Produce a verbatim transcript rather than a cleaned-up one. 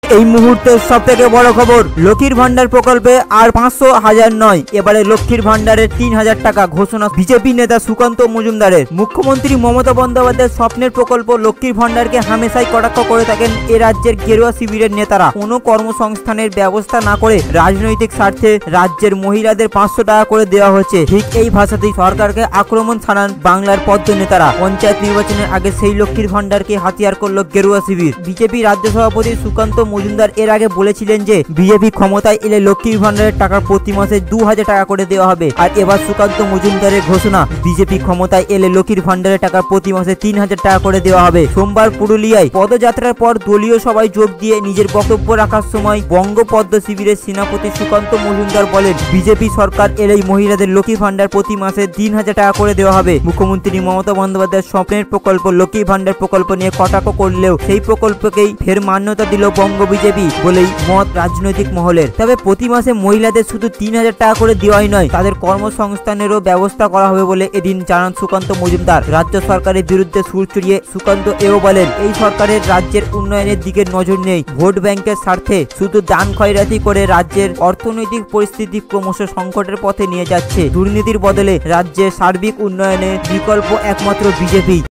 এই মুহূর্তের সবথেকে বড় খবর, লক্ষ্মীর ভান্ডার প্রকল্পে আর পাঁচশো হাজার নয়, এবারে লক্ষ্মীর ভান্ডারের তিন হাজার টাকা ঘোষণা বিজেপি নেতা সুকান্ত মজুমদারের। মুখ্যমন্ত্রী মমতা বন্দ্যোপাধ্যায়ের স্বপ্নের প্রকল্প লক্ষ্মীর ভান্ডারকে হামেশাই কটাক্ষ করে থাকেন এ রাজ্যের গেরুয়া শিবিরের নেতারা। কোনো কর্মসংস্থানের ব্যবস্থা না করে রাজনৈতিক স্বার্থে রাজ্যের মহিলাদের পাঁচশো টাকা করে দেওয়া হচ্ছে। ঠিক এই ভাষাতেই সরকারকে আক্রমণ ছাড়ান বাংলার পদ্ম নেতারা। পঞ্চায়েত নির্বাচনের আগে সেই লক্ষ্মীর ভান্ডারকে হাতিয়ার করল গেরুয়া শিবির। বিজেপি রাজ্য সভাপতি সুকান্ত মজুমদার এর আগে বলেছিলেন যে বিজেপি ক্ষমতায় এলে লক্ষ্মীর ভান্ডারের টাকা প্রতি মাসে দু হাজার টাকা করে দেওয়া হবে। আর এবার সুকান্ত মজুমদারের ঘোষণা, বিজেপি ক্ষমতায় এলে লক্ষ্মীর ভান্ডারের টাকা প্রতি মাসে তিন হাজার টাকা করে দেওয়া হবে। সোমবার পুরুলিয়ায় পদযাত্রার পর দলীয় সভায় যোগ দিয়ে নিজের বক্তব্য রাখার সময় বঙ্গ পদ্ম শিবিরের সেনাপতি সুকান্ত মজুমদার বলেন, বিজেপি সরকার এলেই মহিলাদের লক্ষ্মী ভান্ডার প্রতি মাসে তিন হাজার টাকা করে দেওয়া হবে। মুখ্যমন্ত্রী মমতা বন্দ্যোপাধ্যায়ের স্বপ্নের প্রকল্প লক্ষ্মী ভান্ডার প্রকল্প নিয়ে কটাক্ষ করলেও সেই প্রকল্পকেই ফের মান্যতা দিল বঙ্গ বিজেপি বলেই মত রাজনৈতিক মহলের। তবে প্রতি মাসে মহিলাদের শুধু তিন হাজার টাকা করে দেওয়াই নয়, তাদের কর্মসংস্থানেরও ব্যবস্থা করা হবে বলে এদিন জানান সুকান্ত মজুমদার। রাজ্য সরকারের বিরুদ্ধে সুর চড়িয়ে সুকান্ত এও বলেন, এই সরকারের রাজ্যের উন্নয়নের দিকে নজর নেই, ভোট ব্যাংকের স্বার্থে শুধু দান খয়রাতি করে রাজ্যের অর্থনৈতিক পরিস্থিতি ক্রমশ সংকটের পথে নিয়ে যাচ্ছে। দুর্নীতির বদলে রাজ্যের সার্বিক উন্নয়নে বিকল্প একমাত্র বিজেপি।